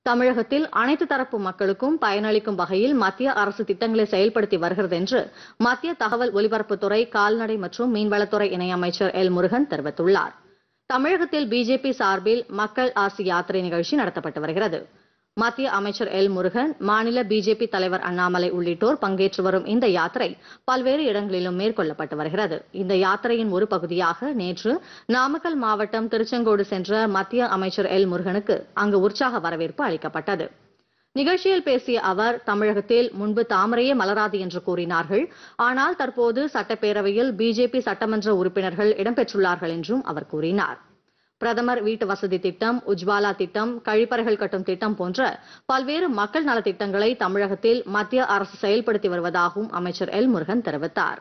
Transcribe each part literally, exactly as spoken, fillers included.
தமிழகத்தில் அனைத்து தரப்பு மக்களுக்கும் பயனளிக்கும் வகையில் மத்திய அரசு திட்டங்களை செயல்படுத்தி வருகிறது என்று மத்திய தகவல் ஒலிபரப்புத்துறை கால்நடை மற்றும் மீன்வளத்துறை இணையமைச்சர் எல் முருகன் தெரிவித்துள்ளார். தமிழகத்தில் பிஜேபி சார்பில் மக்கள் ஆசி யாத்திரை நிகழ்ச்சி நடத்தப்பட்டு வருகிறது. மத்திய அமைச்சர் எல் முருகன், மாநில பிஜேபி தலைவர் அண்ணாமலை உள்ளிட்டோர் பங்கேற்று வரும் இந்த யாத்திரை பல்வேறு இடங்களிலும் மேற்கொள்ளப்பட்டு வருகிறது. இந்த யாத்திரையின் ஒரு பகுதியாக நேற்று நாமக்கல் மாவட்டம் திருச்செங்கோடு சென்ற மத்திய அமைச்சர் எல் முருகனுக்கு அங்கு உற்சாக வரவேற்பு அளிக்கப்பட்டது. நிகழ்ச்சியில் பேசிய அவர், தமிழகத்தில் முன்பு தாமரையே மலராது என்று கூறினார்கள். ஆனால் தற்போது சட்டப்பேரவையில் பிஜேபி சட்டமன்ற உறுப்பினர்கள் இடம்பெற்றுள்ளார்கள் என்றும் அவர் கூறினார். பிரதமர் வீட்டு வசதி திட்டம், உஜ்வாலா திட்டம், கழிப்பறைகள் கட்டும் திட்டம் போன்ற பல்வேறு மக்கள் நலத் திட்டங்களை தமிழகத்தில் மத்திய அரசு செயல்படுத்தி வருவதாகவும் அமைச்சர் எல் முருகன் தெரிவித்தார்.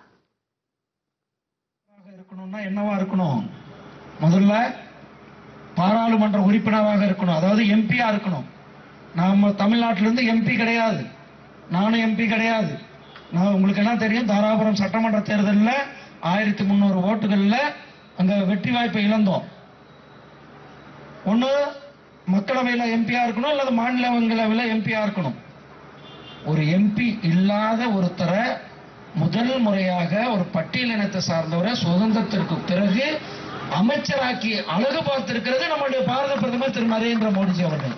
என்னவா இருக்கணும்? முதல்ல பாராளுமன்ற உறுப்பினராக இருக்கணும், அதாவது எம்பியா இருக்கணும். நாம தமிழ்நாட்டிலிருந்து எம்பி கிடையாது, நானும் எம்பி கிடையாது. நான் உங்களுக்கு என்ன தெரியும், தாராபுரம் சட்டமன்ற தேர்தலில் ஆயிரத்தி முன்னூறு ஓட்டுகள்ல அங்க வெற்றி வாய்ப்பை இழந்தோம். ஒண்ணு மக்களவையில் எம்பியா இருக்கணும், அல்லது மாநிலங்களவையில் எம்பியா இருக்கணும். ஒரு எம்பி இல்லாத ஒருத்தரை முதல் முறையாக ஒரு பட்டியலினத்தை சார்ந்தவரை சுதந்திரத்திற்கு பிறகு அமைச்சராக்கி அழகு பார்த்திருக்கிறது நம்முடைய பாரத பிரதமர் திரு நரேந்திர மோடிஜி அவர்கள்.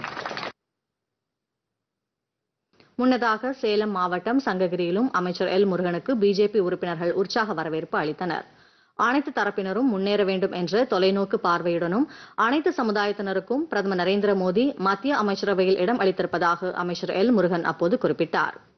முன்னதாக சேலம் மாவட்டம் சங்ககிரியிலும் அமைச்சர் எல் முருகனுக்கு பிஜேபி உறுப்பினர்கள் உற்சாக வரவேற்பு அளித்தனர். அனைத்து தரப்பினரும் முன்னேற வேண்டும் என்ற தொலைநோக்கு பார்வையுடனும் அனைத்து சமுதாயத்தினருக்கும் பிரதமர் நரேந்திர மோடி மத்திய அமைச்சரவையில் இடம் அளித்திருப்பதாக அமைச்சர் எல் முருகன் அப்போது குறிப்பிட்டார்.